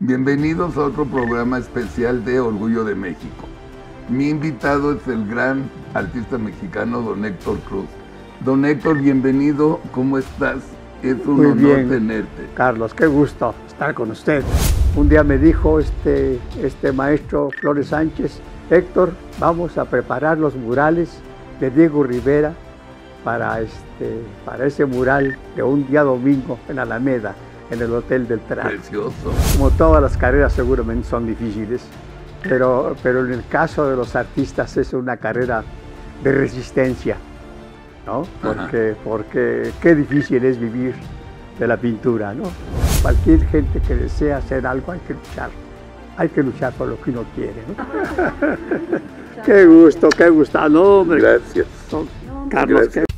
Bienvenidos a otro programa especial de Orgullo de México. Mi invitado es el gran artista mexicano don Héctor Cruz. Don Héctor, bienvenido, ¿cómo estás? Es un Muy honor bien, tenerte. Carlos, qué gusto estar con usted. Un día me dijo este maestro Flores Sánchez: Héctor, vamos a preparar los murales de Diego Rivera para ese mural de un día domingo en Alameda, en el Hotel del Prado. Precioso. Como todas las carreras seguramente son difíciles, pero en el caso de los artistas es una carrera de resistencia, ¿no? Porque qué difícil es vivir de la pintura, ¿no? Cualquier gente que desea hacer algo hay que luchar por lo que uno quiere, ¿no? Qué gusto, no, hombre. Gracias. Carlos, Gracias.